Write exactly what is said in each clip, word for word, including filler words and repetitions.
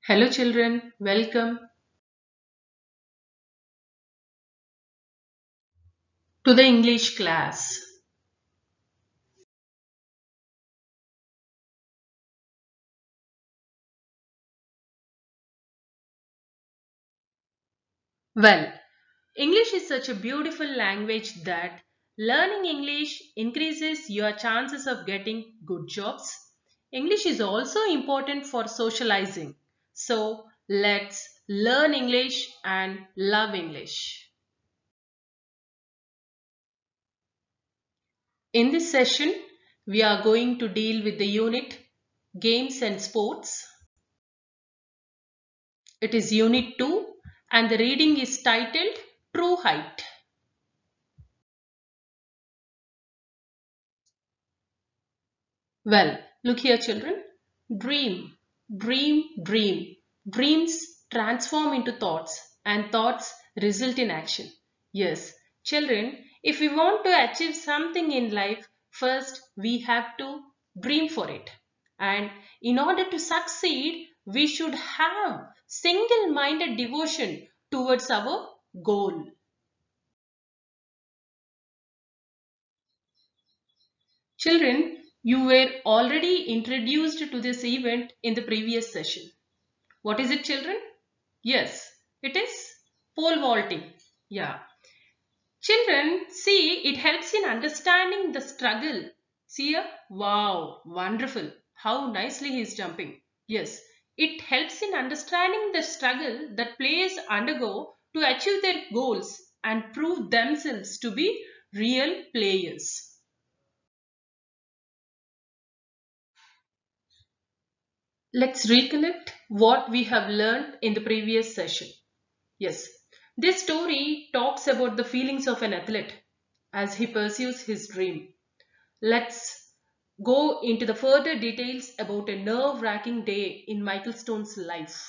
Hello children, welcome to the English class. Well, English is such a beautiful language that learning English increases your chances of getting good jobs. English is also important for socializing. So, let's learn English and love English. In this session, we are going to deal with the unit Games and Sports. It is Unit two and the reading is titled True Height. Well, look here children. Dream, dream, dream. Dreams transform into thoughts and thoughts result in action. Yes, children, if we want to achieve something in life, first we have to dream for it. And in order to succeed, we should have single-minded devotion towards our goal. Children, you were already introduced to this event in the previous session. What is it, children? Yes, it is pole vaulting. Yeah. Children, see, it helps in understanding the struggle. See here? Wow, wonderful. How nicely he is jumping. Yes, it helps in understanding the struggle that players undergo to achieve their goals and prove themselves to be real players. Let's recollect what we have learned in the previous session. Yes, this story talks about the feelings of an athlete as he pursues his dream. Let's go into the further details about a nerve-wracking day in Michael Stone's life.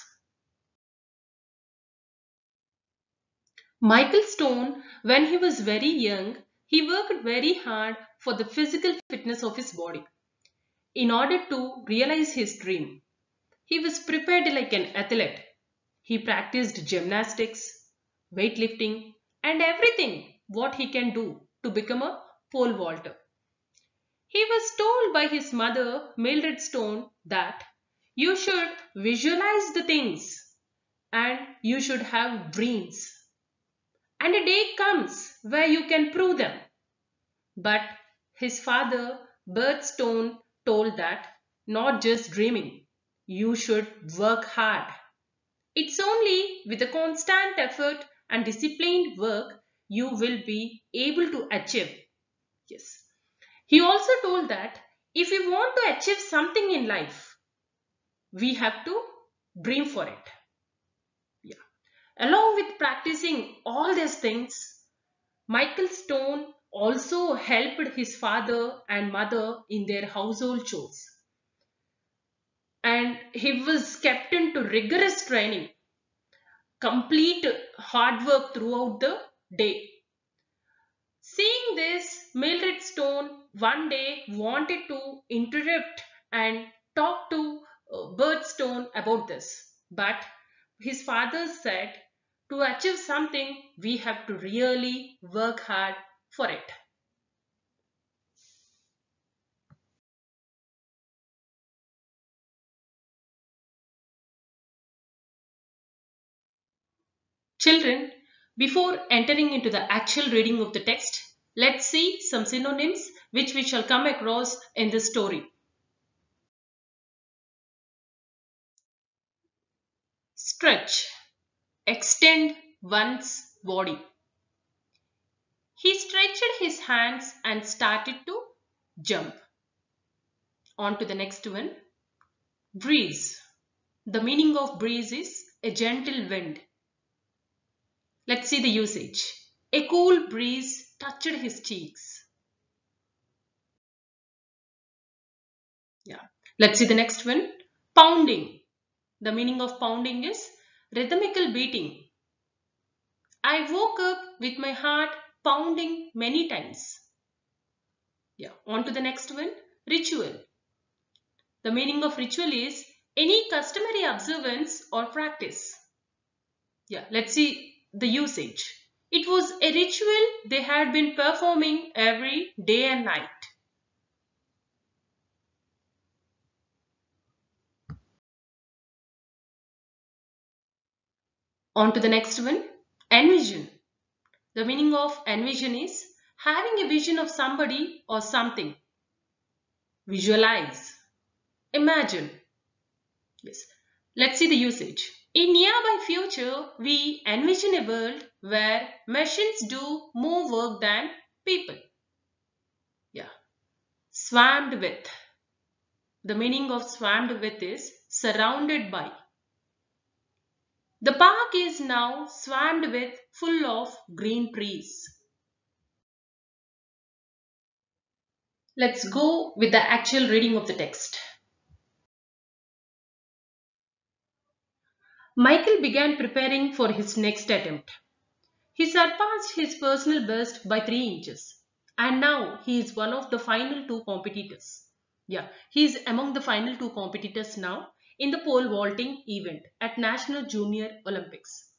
Michael Stone, when he was very young, he worked very hard for the physical fitness of his body in order to realize his dream. He was prepared like an athlete. He practiced gymnastics, weightlifting, and everything what he can do to become a pole vaulter. He was told by his mother, Mildred Stone, that you should visualize the things and you should have dreams. And a day comes where you can prove them. But his father, Bert Stone, told that not just dreaming, you should work hard. It's only with a constant effort and disciplined work you will be able to achieve. Yes. He also told that if we want to achieve something in life, we have to dream for it. Yeah. Along with practicing all these things, Michael Stone also helped his father and mother in their household chores. And he was kept into rigorous training, complete hard work throughout the day. Seeing this, Mildred Stone one day wanted to interrupt and talk to uh, Bert Stone about this. But his father said, to achieve something, we have to really work hard for it. Children, before entering into the actual reading of the text, let's see some synonyms which we shall come across in this story. Stretch, extend one's body. He stretched his hands and started to jump. On to the next one. Breeze. The meaning of breeze is a gentle wind. Let's see the usage. A cool breeze touched his cheeks. Yeah. Let's see the next one. Pounding. The meaning of pounding is rhythmical beating. I woke up with my heart pounding many times. Yeah. On to the next one. Ritual. The meaning of ritual is Any customary observance or practice? Yeah, let's see the usage. It was a ritual they had been performing every day and night. On to the next one. Envision. The meaning of envision is having a vision of somebody or something. Visualize. Imagine. Yes. Let's see the usage. In nearby future, we envision a world where machines do more work than people. Yeah. Swarmed with. The meaning of swarmed with is surrounded by. The park is now swarmed with full of green trees. Let's go with the actual reading of the text. Michael began preparing for his next attempt. He surpassed his personal best by three inches. And now he is one of the final two competitors. Yeah, he is among the final two competitors now in the pole vaulting event at National Junior Olympics.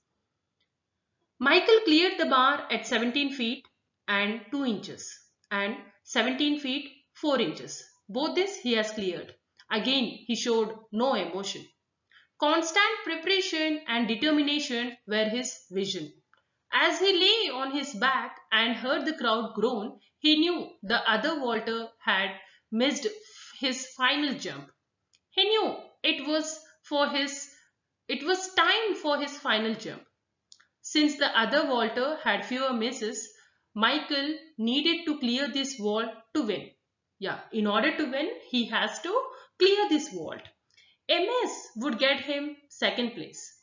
Michael cleared the bar at seventeen feet and two inches and seventeen feet four inches. Both this he has cleared. Again, he showed no emotion. Constant preparation and determination were his vision. As he lay on his back and heard the crowd groan, he knew the other vaulter had missed his final jump. He knew it was for his it was time for his final jump. Since the other vaulter had fewer misses, Michael needed to clear this vault to win. Yeah, in order to win, he has to clear this vault. A miss would get him second place.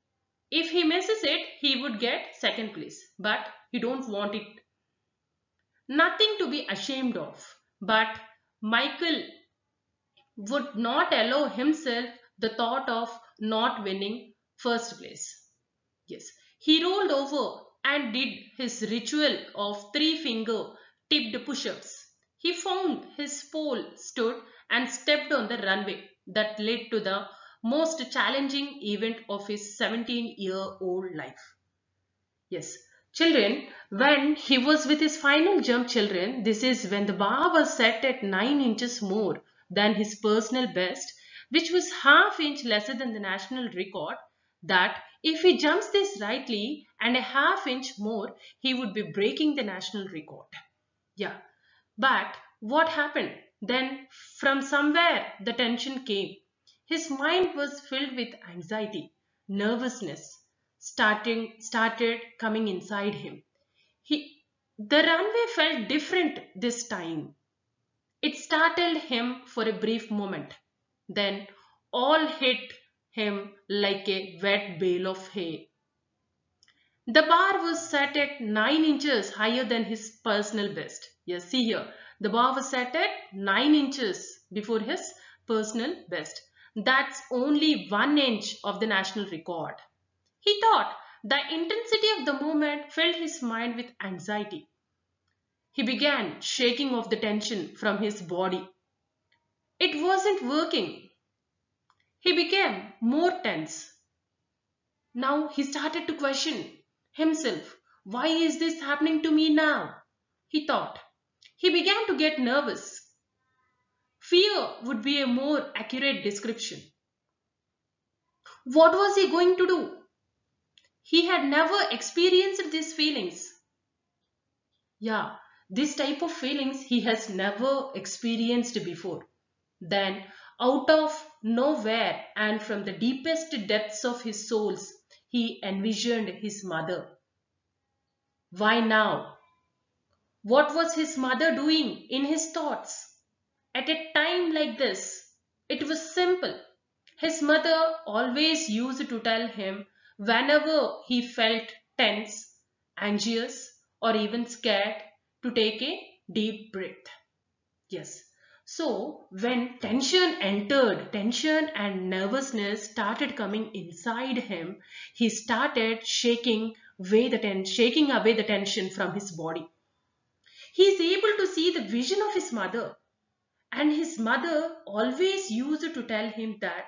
If he misses it, he would get second place. But he don't want it. Nothing to be ashamed of. But Michael would not allow himself the thought of not winning first place. Yes, he rolled over and did his ritual of three finger tipped push-ups. He found his pole stood and stepped on the runway that led to the most challenging event of his seventeen-year-old life. Yes, children, when he was with his final jump, children, this is when the bar was set at nine inches more than his personal best, which was half inch lesser than the national record. That if he jumps this rightly and a half inch more, he would be breaking the national record. Yeah, but what happened? Then from somewhere the tension came. His mind was filled with anxiety, nervousness starting started coming inside him. He the runway felt different this time. It startled him for a brief moment. Then all hit him like a wet bale of hay. The bar was set at nine inches higher than his personal best. Yes, see here. The bar was set at nine inches before his personal best. That's only one inch of the national record. He thought the intensity of the moment filled his mind with anxiety. He began shaking off the tension from his body. It wasn't working. He became more tense. Now he started to question himself. Why is this happening to me now? He thought. He began to get nervous. Fear would be a more accurate description. What was he going to do? He had never experienced these feelings. Yeah, this type of feelings he has never experienced before. Then, out of nowhere and from the deepest depths of his souls, he envisioned his mother. Why now? What was his mother doing in his thoughts? At a time like this, it was simple. His mother always used to tell him whenever he felt tense, anxious, or even scared to take a deep breath. Yes. So when tension entered, tension and nervousness started coming inside him, he started shaking away the ten- shaking away the tension from his body. He is able to see the vision of his mother, and his mother always used to tell him that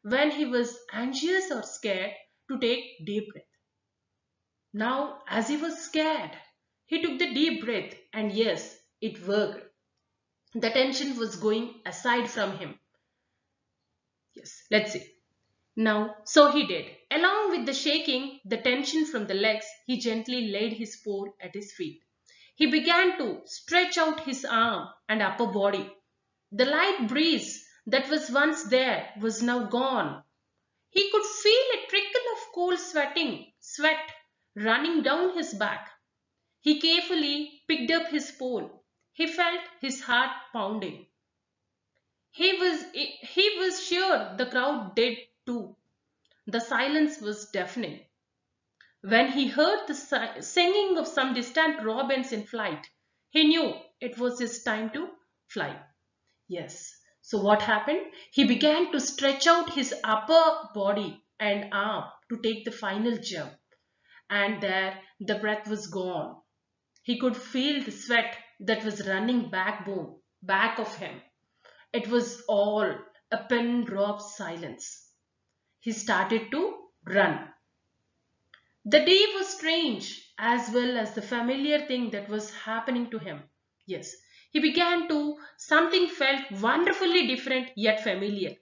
when he was anxious or scared to take deep breath. Now, as he was scared, he took the deep breath, and yes, it worked. The tension was going aside from him. Yes, let's see. Now, so he did. Along with the shaking, the tension from the legs, he gently laid his paw at his feet. He began to stretch out his arm and upper body. The light breeze that was once there was now gone. He could feel a trickle of cool sweating, sweat running down his back. He carefully picked up his pole. He felt his heart pounding. He was, he was sure the crowd did too. The silence was deafening. When he heard the si- singing of some distant robins in flight, he knew it was his time to fly. Yes. So what happened? He began to stretch out his upper body and arm to take the final jump. And there the breath was gone. He could feel the sweat that was running backbone, back of him. It was all a pin drop silence. He started to run. The day was strange as well as the familiar thing that was happening to him. Yes, he began to, something felt wonderfully different yet familiar.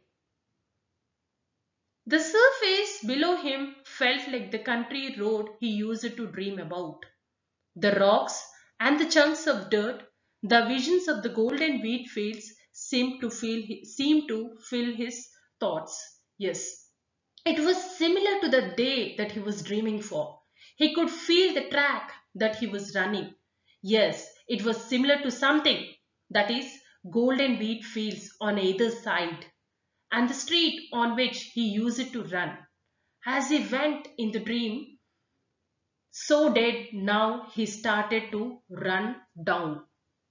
The surface below him felt like the country road he used to dream about. The rocks and the chunks of dirt, the visions of the golden wheat fields seemed to feel seemed to fill his thoughts. Yes, it was similar to the day that he was dreaming for. He could feel the track that he was running. Yes, it was similar to something, that is, golden wheat fields on either side, and the street on which he used to run. As he went in the dream, so did now he started to run down.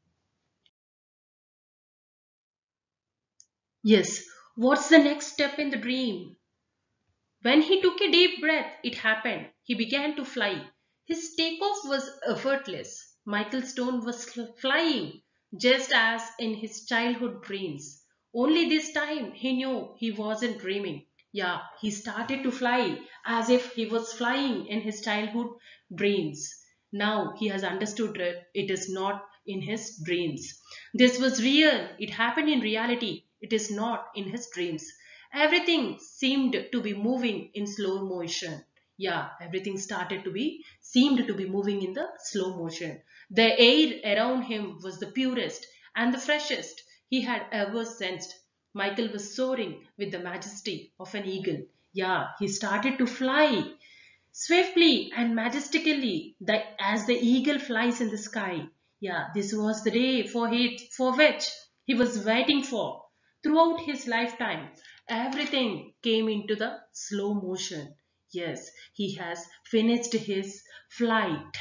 Yes, what's the next step in the dream? When he took a deep breath, it happened. He began to fly. His takeoff was effortless. Michael Stone was fl- flying, just as in his childhood dreams. Only this time he knew he wasn't dreaming. Yeah, he started to fly as if he was flying in his childhood dreams. Now he has understood that it is not in his dreams. This was real. It happened in reality. It is not in his dreams. Everything seemed to be moving in slow motion. Yeah, everything started to be, seemed to be moving in the slow motion. The air around him was the purest and the freshest he had ever sensed. Michael was soaring with the majesty of an eagle. Yeah, he started to fly swiftly and majestically the, as the eagle flies in the sky. Yeah, this was the day for it for which he was waiting for. Throughout his lifetime, everything came into the slow motion. Yes, he has finished his flight.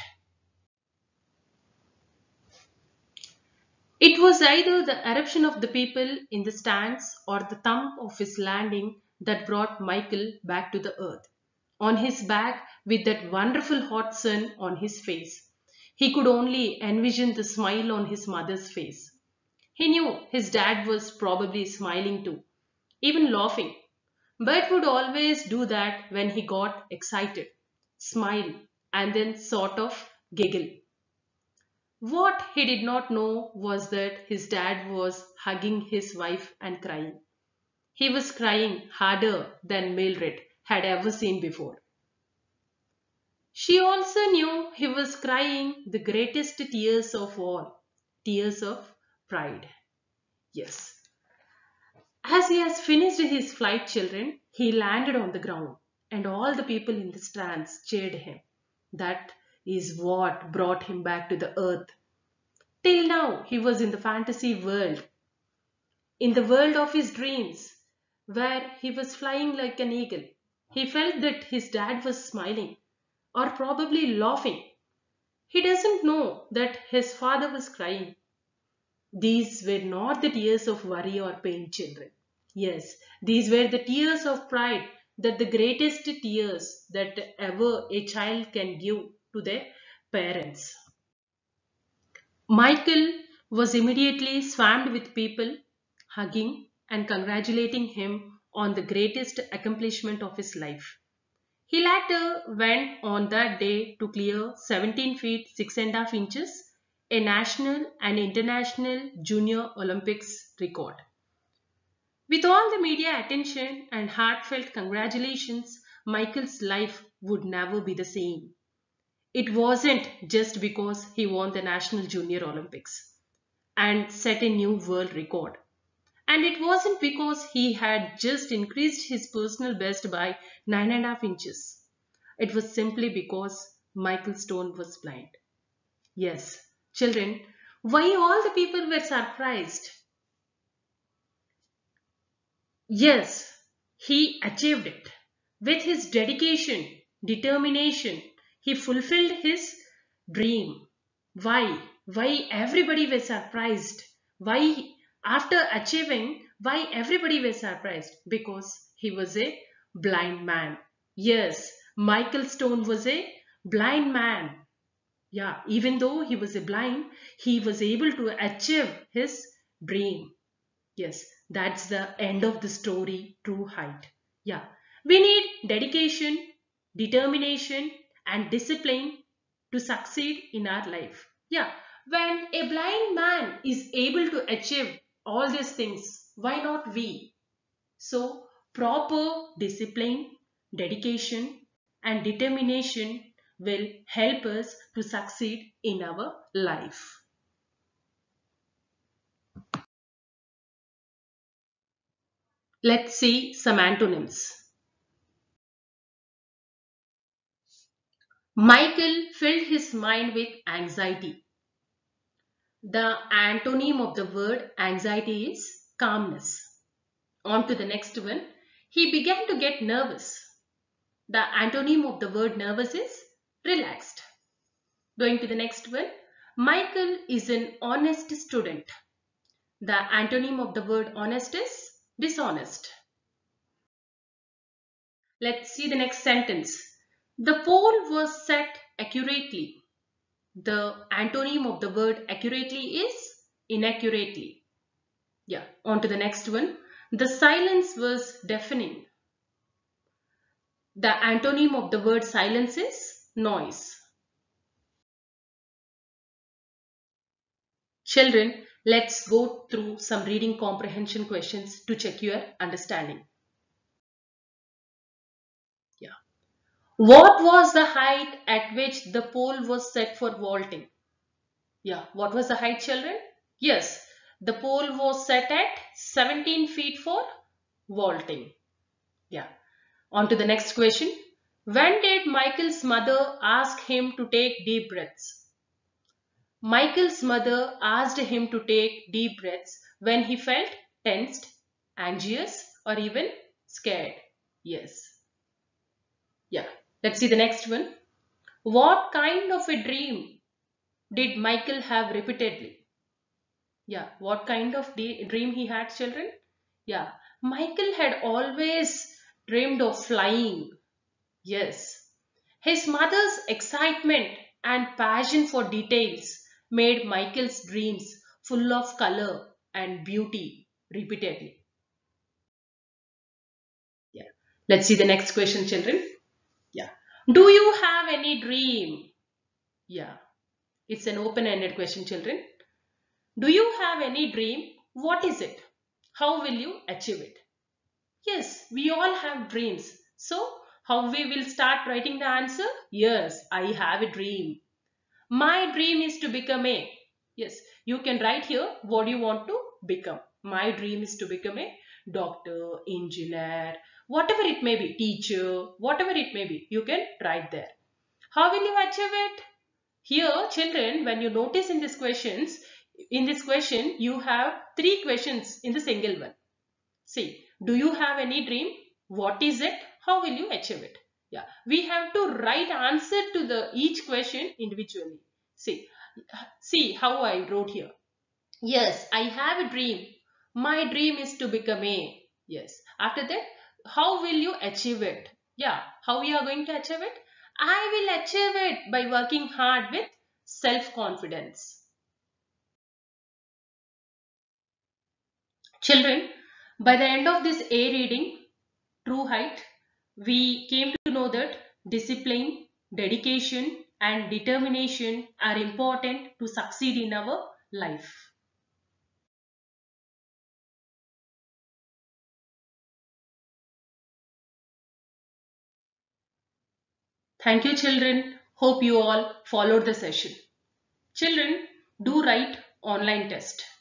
It was either the eruption of the people in the stands or the thump of his landing that brought Michael back to the earth. On his back, with that wonderful hot sun on his face, he could only envision the smile on his mother's face. He knew his dad was probably smiling too, even laughing. Bert would always do that when he got excited, smile, and then sort of giggle. What he did not know was that his dad was hugging his wife and crying. He was crying harder than Mildred had ever seen before. She also knew he was crying the greatest tears of all, tears of pride. Yes. As he has finished his flight, children, he landed on the ground, and all the people in the stands cheered him. That is what brought him back to the earth. Till now, he was in the fantasy world, in the world of his dreams, where he was flying like an eagle. He felt that his dad was smiling, or probably laughing. He doesn't know that his father was crying. These were not the tears of worry or pain, children. Yes, these were the tears of pride, that the greatest tears that ever a child can give to their parents. Michael was immediately swarmed with people, hugging and congratulating him on the greatest accomplishment of his life. He later went on that day to clear seventeen feet six and a half inches, a national and international junior Olympics record. With all the media attention and heartfelt congratulations, Michael's life would never be the same. It wasn't just because he won the National Junior Olympics and set a new world record. And it wasn't because he had just increased his personal best by nine and a half inches. It was simply because Michael Stone was blind. Yes, children, why all the people were surprised? Yes, he achieved it. With his dedication, determination, he fulfilled his dream. Why? Why everybody was surprised? Why after achieving, why everybody was surprised? Because he was a blind man. Yes, Michael Stone was a blind man. Yeah, even though he was a blind, he was able to achieve his dream. Yes, that's the end of the story, True Height. Yeah, we need dedication, determination, and discipline to succeed in our life. Yeah, when a blind man is able to achieve all these things, why not we? So, proper discipline, dedication, and determination will help us to succeed in our life. Let's see some antonyms. Michael filled his mind with anxiety. The antonym of the word anxiety is calmness. On to the next one. He began to get nervous. The antonym of the word nervous is relaxed. Going to the next one. Michael is an honest student. The antonym of the word honest is dishonest. Let's see the next sentence. The pole was set accurately. The antonym of the word accurately is inaccurately. Yeah, on to the next one. The silence was deafening. The antonym of the word silence is noise. Children, let's go through some reading comprehension questions to check your understanding. Yeah. What was the height at which the pole was set for vaulting? Yeah, what was the height, children? Yes, the pole was set at seventeen feet for vaulting. Yeah. On to the next question. When did Michael's mother ask him to take deep breaths? Michael's mother asked him to take deep breaths when he felt tensed, anxious, or even scared. Yes. Yeah. Let's see the next one. What kind of a dream did Michael have repeatedly? Yeah. What kind of dream he had, children? Yeah. Michael had always dreamed of flying. Yes. His mother's excitement and passion for details made Michael's dreams full of color and beauty repeatedly. Yeah. Let's see the next question, children. Yeah. Do you have any dream? Yeah. It's an open-ended question, children. Do you have any dream? What is it? How will you achieve it? Yes, we all have dreams. So, how we will start writing the answer? Yes, I have a dream. My dream is to become a. Yes, you can write here what you want to become. My dream is to become a doctor, engineer, whatever it may be, teacher, whatever it may be. You can write there. How will you achieve it? Here, children, when you notice in these questions, in this question, you have three questions in the single one. See, do you have any dream? What is it? How will you achieve it? Yeah, we have to write answer to the each question individually. See, see how I wrote here. Yes, I have a dream. My dream is to become a. Yes. After that, how will you achieve it? Yeah, how we are going to achieve it? I will achieve it by working hard with self-confidence. Children, by the end of this A reading, true height, we came to know that discipline, dedication, and determination are important to succeed in our life. Thank you, children. Hope you all followed the session. Children, do write online test.